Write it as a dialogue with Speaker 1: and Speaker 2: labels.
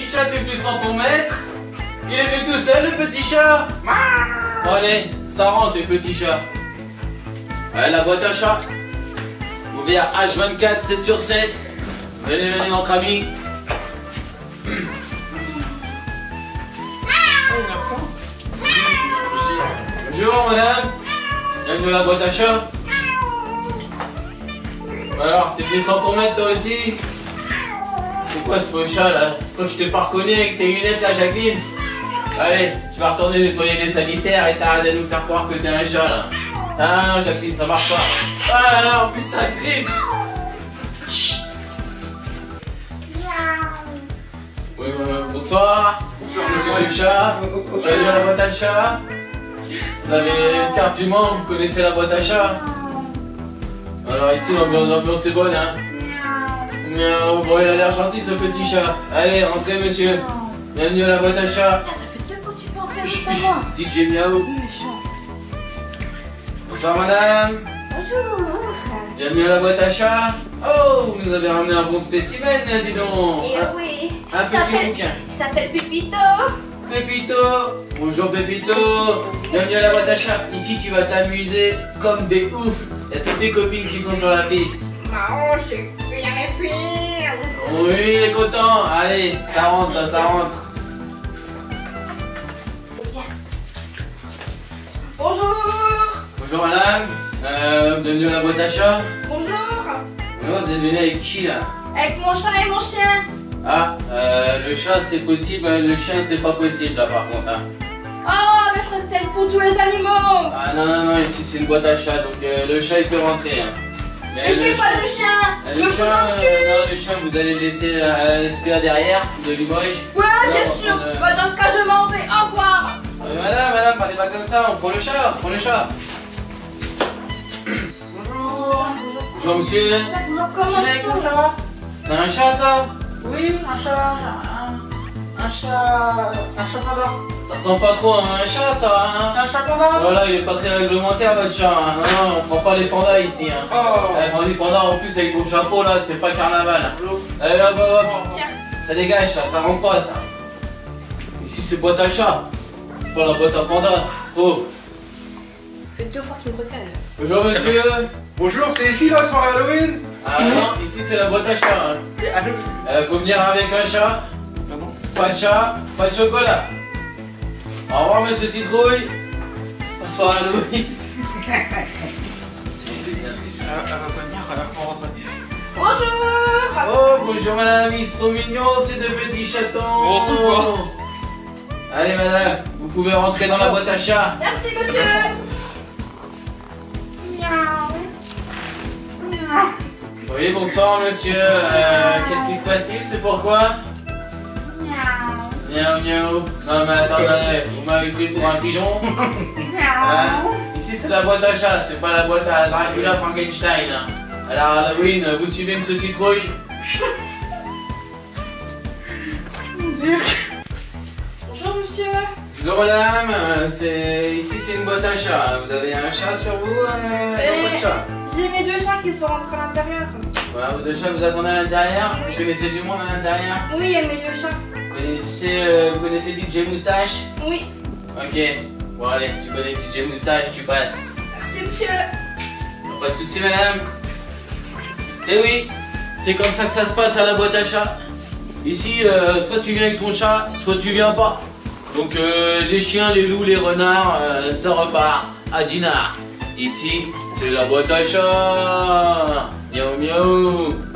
Speaker 1: petit chat, t'es plus sans ton maître. Il est venu tout seul, le petit chat. Bon allez, ça rentre les petits chats. Ouais, la boîte à chat. Ouvert H24, 7 sur 7. Venez, venez entre amis. Bonjour madame. Bienvenue à la boîte à chat. Alors, t'es venu sans ton maître toi aussi? C'est quoi ce faux chat là? Toi je t'ai pas reconnu avec tes lunettes là, Jacqueline? Allez, tu vas retourner nettoyer les sanitaires et t'arrêtes de nous faire croire que t'es un chat là. Ah non Jacqueline, ça marche pas. Ah là, en plus ça griffe. Oui, bonsoir. Monsieur le chat. Bienvenue à la boîte à chat. Vous avez une carte du membre, vous connaissez la boîte à chat? Alors ici l'ambiance est bonne hein. Miaou, bon il a l'air gentil ce petit chat. Allez, rentrez monsieur. Bienvenue à la boîte à chat.
Speaker 2: Ça fait 2 fois que tu peux entrer avec moi.
Speaker 1: DJ Miaou. Bonsoir madame.
Speaker 2: Bonjour.
Speaker 1: Bienvenue à la boîte à chat. Oh, vous nous avez ramené un bon spécimen, dis donc.
Speaker 2: Et oui.
Speaker 1: Un petit bouquin.
Speaker 2: Il s'appelle Pépito.
Speaker 1: Pépito. Bonjour Pépito. Bienvenue à la boîte à chat. Ici tu vas t'amuser comme des oufs. Il y a toutes tes copines qui sont sur la piste.
Speaker 2: Maman, je vais rien faire.
Speaker 1: Oui, il est content. Allez, ça rentre, ça rentre.
Speaker 2: Bonjour.
Speaker 1: Bonjour madame. Bienvenue à la boîte à chat.
Speaker 2: Bonjour.
Speaker 1: Bonjour, vous êtes venu avec qui là?
Speaker 2: Avec mon chat et mon chien.
Speaker 1: Ah, le chat c'est possible, le chien c'est pas possible là par contre. Hein.
Speaker 2: Oh, mais je crois que c'était pour tous les animaux.
Speaker 1: Ah non, non, non, ici c'est une boîte à chat, donc le chat il peut rentrer. Hein.
Speaker 2: Mais je fais pas le chien.
Speaker 1: Le chien, non, le chien vous allez le laisser à la SPA derrière, de Limoges.
Speaker 2: Ouais, bien sûr. Bah, dans ce cas, je m'en vais. Au revoir.
Speaker 1: Madame, parlez pas comme ça, on prend le chat,
Speaker 2: Bonjour.
Speaker 1: Bonjour monsieur.
Speaker 2: Bonjour, comment tu
Speaker 1: C'est un chat ça?
Speaker 3: Oui, un chat panda.
Speaker 1: Ça sent pas trop un chat ça hein?
Speaker 3: Un chat panda.
Speaker 1: Voilà, il est pas très réglementaire votre chat. Hein. Non, non, on prend pas les pandas ici. Hein.
Speaker 3: Oh.
Speaker 1: Prends les pandas en plus avec ton chapeau là, c'est pas carnaval. Allez hop, hop, hop.
Speaker 2: Tiens.
Speaker 1: Ça dégage ça rentre pas ça. Ici c'est boîte à chat. C'est pas la boîte à panda. Oh.
Speaker 2: Fais 2 fois ce micro.
Speaker 1: Bonjour monsieur.
Speaker 4: Bonjour, c'est ici la soirée Halloween?
Speaker 1: Ah non, ici c'est la boîte à chat. Hein. Faut venir avec un chat. Pas de chat, pas de chocolat. Au revoir monsieur Citrouille. Bonsoir Halloween.
Speaker 2: Bonjour.
Speaker 1: Oh bonjour madame, ils sont mignons ces deux petits chatons. Allez madame, vous pouvez rentrer dans la boîte à chat.
Speaker 2: Merci monsieur. Miaou.
Speaker 1: Oui bonsoir monsieur, qu'est-ce qui se passe-t-il, c'est pourquoi?
Speaker 2: Miaou.
Speaker 1: Miaou miaou. Non mais attendez, vous m'avez pris pour un pigeon. Ici c'est la boîte à chat, c'est pas la boîte à Dracula Frankenstein. Hein. Alors Halloween, vous suivez monsieur Citrouille?
Speaker 3: Mon Dieu.
Speaker 2: Bonjour monsieur.
Speaker 1: Bonjour madame, ici c'est une boîte à chat. Vous avez un chat sur vous, pas de chat?
Speaker 2: J'ai mes 2 chats qui sont rentrés à l'intérieur.
Speaker 1: Voilà, vos deux chats vous attendez à l'intérieur? Vous connaissez du monde à l'intérieur?
Speaker 2: Oui, il y a mes 2 chats.
Speaker 1: Vous connaissez DJ Moustache?
Speaker 2: Oui.
Speaker 1: Ok. Bon allez, si tu connais DJ Moustache, tu passes.
Speaker 2: Merci monsieur.
Speaker 1: Pas de soucis madame. Eh oui, c'est comme ça que ça se passe à la boîte à chat. Ici, soit tu viens avec ton chat, soit tu viens pas. Donc les chiens, les loups, les renards, ça repart à Dinard. Ici, c'est la boîte à chat. Miaou miaou.